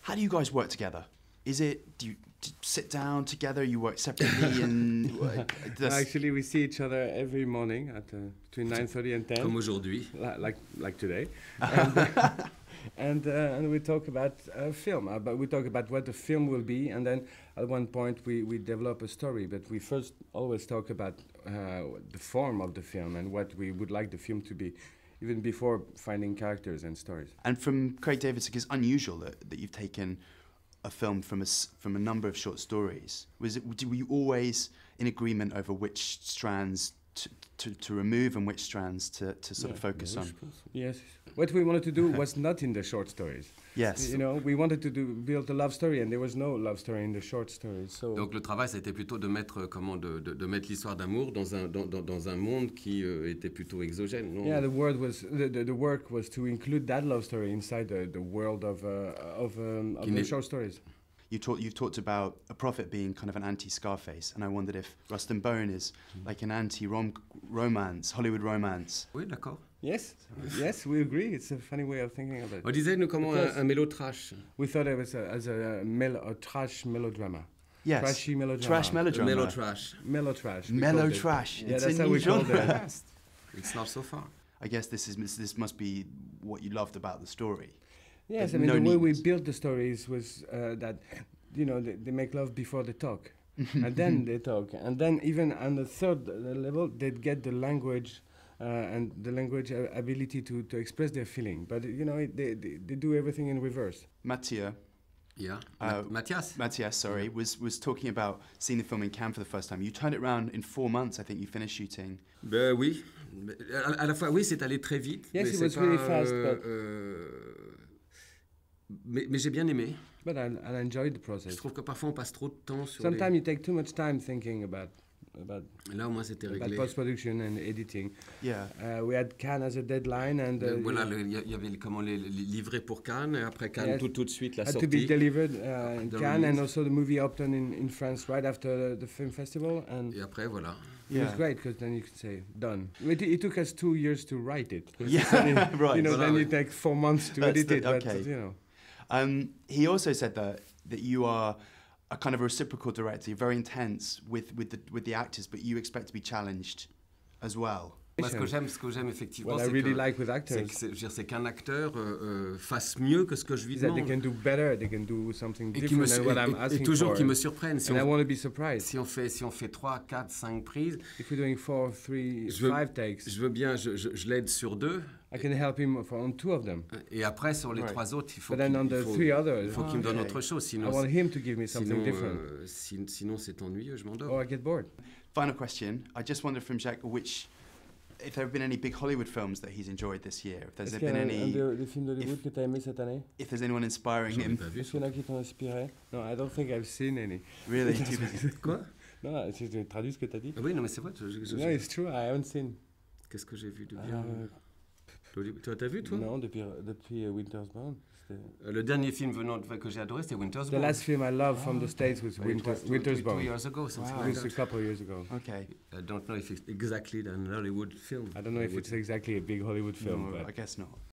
How do you guys work together? Is it, do you sit down together, you work separately, and Actually, we see each other every morning at between 9:30 and 10. Comme aujourd'hui. Like today. And we talk about film, but we talk about what the film will be, and then at one point we develop a story, but we first always talk about the form of the film and what we would like the film to be, even before finding characters and stories. And from Craig Davidson, it's unusual that you've taken a film from a number of short stories. Were you always in agreement over which strands to remove and which strands to sort of focus on? Yes. What we wanted to do was not in the short stories. Yes. You know, we wanted to build a love story, and there was no love story in the short stories. So Donc le travail, ça a été plutôt de mettre de mettre l'histoire d'amour dans un monde qui était plutôt exogène. Non? Yeah, the work was to include that love story inside the world of the short stories. You've talked about A Prophet being kind of an anti-Scarface, and I wondered if Rust and Bone is like an anti-romance, Hollywood romance. Oui, d'accord. Yes, yes, we agree. It's a funny way of thinking of it. On disait, nous, comment un mélotrash. We thought it was as a trash melodrama. Yes. Trashy melodrama. Trash melodrama. Melotrash. Melotrash. Melotrash. Yeah, It's that's a how new we called genre. it. It's not so far. I guess this must be what you loved about the story. Yes, I mean, the way we built the stories was that, you know, they make love before they talk. And then they talk. And then even on the third level, they'd get the language and the language ability to express their feeling. But, you know, they do everything in reverse. Mathieu. Yeah. Matthias, sorry, was talking about seeing the film in Cannes for the first time. You turned it around in 4 months, I think you finished shooting. Ben oui. À la fois, oui, c'est allé très vite. Yes, mais it was really fast, but... mais j'ai bien aimé. But I enjoyed the process. Je trouve que parfois on passe trop de temps sur Sometimes you take too much time thinking about Là au moins c'était réglé. Post-production and editing. Yeah. We had Cannes as a deadline, and voilà, il y avait comment les livrets pour Cannes, et après Cannes tout de suite la had sortie. to be delivered in Cannes, and also the movie opened in France right after the film festival, and et après voilà. It was great because then you could say done. It took us 2 years to write it. Yeah, right. You know, Voilà, then oui. you take 4 months to edit it. Okay. But, you know. He also said that you are a kind of a reciprocal director. You're very intense with the actors, but you expect to be challenged as well. Moi, ce que j'aime effectivement, What I really like with actors, c'est qu'un acteur fasse mieux que ce que je lui demande. They can do better, they can do something Et different than what I'm asking et toujours for. qu'ils me surprennent. I want to be surprised. Si on fait 3, 4, 5 prises, if we're doing 4, 3, 5 takes, je veux bien, je l'aide sur 2. I can help him on 2 of them. Et après sur les 3 autres, il faut qu'il me donne autre chose. Sinon, I want him to give me something different. Sinon c'est ennuyeux, je m'endors. Or I get bored. Final question. I just wondered from Jacques if there have been any big Hollywood films that he's enjoyed this year. If there's been any. Des films d'Hollywood que t'as aimé cette année? If there's anyone inspiring him. Est-ce qu'il y en a qui t'ont inspiré? No, I don't think I've seen any. Really? Too busy. Quoi? Non, je traduis ce que t'as dit. Oui, non, mais c'est vrai. No, it's true. I haven't seen. Qu'est-ce que j'ai vu de bien? Tu as vu, toi? Non, depuis Winter's Bone. Le dernier film que j'ai adoré, c'était Winter's Bone. The last film I loved from the States was Winter's Bone. 2 years ago, something like that. A couple of years ago. Okay. I don't know if it's exactly an Hollywood film. I don't know if it's exactly a big Hollywood film. No, but I guess not.